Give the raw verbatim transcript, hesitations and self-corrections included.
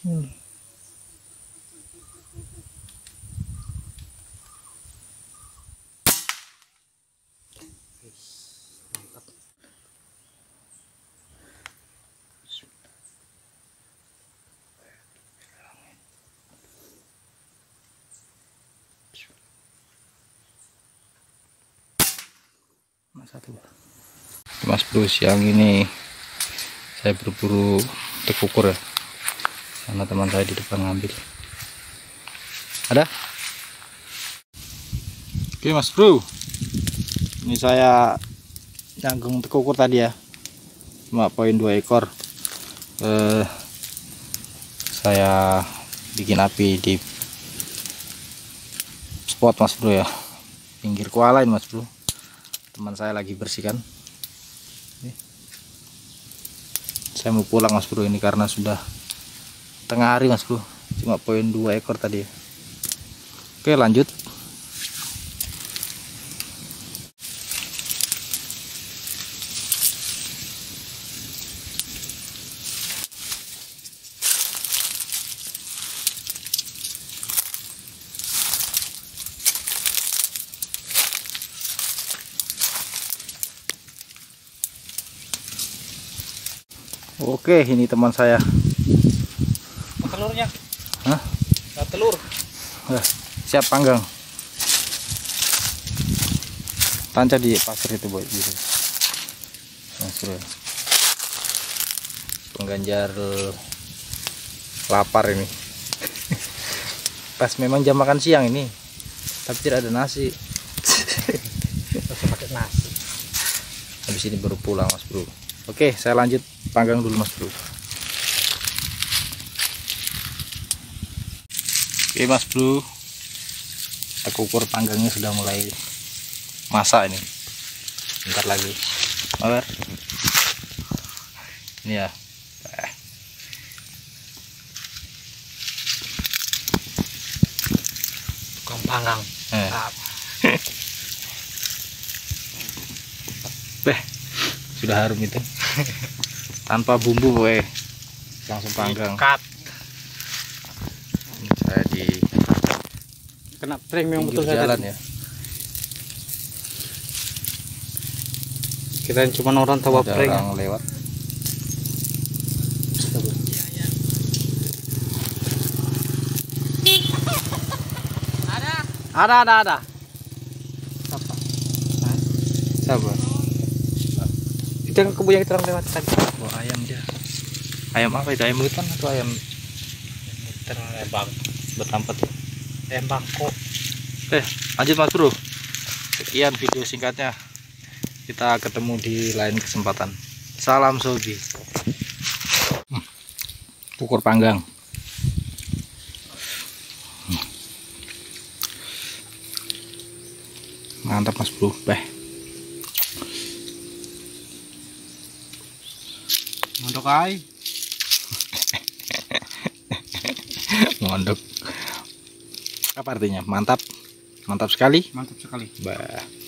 Hmm. Satu. Mas Bro, siang ini saya berburu tekukur ya, karena teman saya di depan ngambil. Ada? Oke Mas Bro, ini saya nyanggung tekukur tadi ya, lima koma dua ekor. eh, saya bikin api di spot Mas Bro ya, pinggir kuala ini Mas Bro. Teman saya lagi bersihkan. Nih. Saya mau pulang Mas Bro ini karena sudah tengah hari Mas Bro, cuma poin dua ekor tadi. Oke lanjut. Oke, ini teman saya. Telurnya? Hah? Nah, telur. Nah, siap panggang. Tancap di pasir itu boy, gitu. Mas Bro. Pengganjar lapar ini. Pas memang jam makan siang ini, tapi tidak ada nasi. Harus pakai nasi. Habis ini baru pulang Mas Bro. Oke, saya lanjut panggang dulu Mas Bro. Oke Mas Bro, aku ukur panggangnya sudah mulai masak ini. Bentar lagi. Oke. Ini ya. Eh. Tukang panggang. Eh. Ah. Beh, sudah harum itu. Tanpa bumbu boy, langsung panggang. Cut. Ini saya di Kena prank memang betul jalan saya ya. Kirain cuma orang tahu Ada prank. orang lewat. Ada ada ada. Apa? Sabar. Itu yang kebun yang kita orang lewat tadi. Oh, ayam dia. Ayam apa itu? Ayam hutan atau ayam Terbang. bertampat ya? Ayam bangkok. Oke, lanjut Mas Bro. Sekian video singkatnya. Kita ketemu di lain kesempatan. Salam Sobi. Hmm. Ukur panggang. Hmm. Mantap Mas Bro. Beh. Untuk ai. Mondok. Apa artinya? Mantap. Mantap sekali. Mantap sekali. Bah.